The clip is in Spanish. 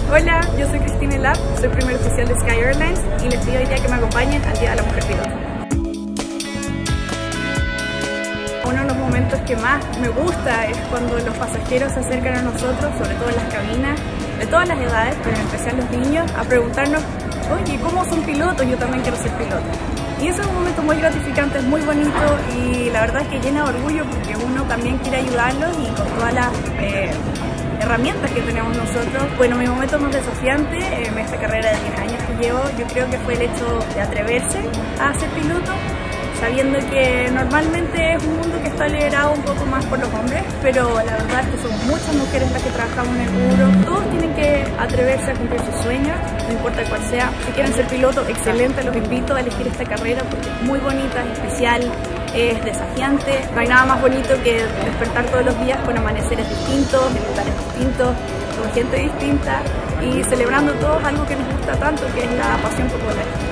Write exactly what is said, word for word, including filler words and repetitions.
Hola, yo soy Cristina Lab, soy primer oficial de Sky Airlines y les pido hoy día que me acompañen al Día de la Mujer Piloto. Uno de los momentos que más me gusta es cuando los pasajeros se acercan a nosotros, sobre todo en las cabinas, de todas las edades, pero en especial los niños, a preguntarnos, oye, ¿cómo son pilotos? Yo también quiero ser piloto. Y eso es un momento muy gratificante, es muy bonito y la verdad es que llena de orgullo porque uno también quiere ayudarlos y con todas las eh, herramientas que tenemos nosotros. Bueno, mi momento más desafiante en esta carrera de diez años que llevo, yo creo que fue el hecho de atreverse a ser piloto, sabiendo que normalmente es un mundo que está liderado un poco más por los hombres, pero la verdad es que somos muchas mujeres las que trabajamos en el rubro. Todos tienen que atreverse a cumplir sus sueños, no importa cuál sea. Si quieren ser piloto, excelente, los invito a elegir esta carrera porque es muy bonita, es especial, es desafiante. No hay nada más bonito que despertar todos los días con amaneceres distintos, en lugares distintos, con gente distinta y celebrando todos algo que nos gusta tanto, que es la pasión por volar.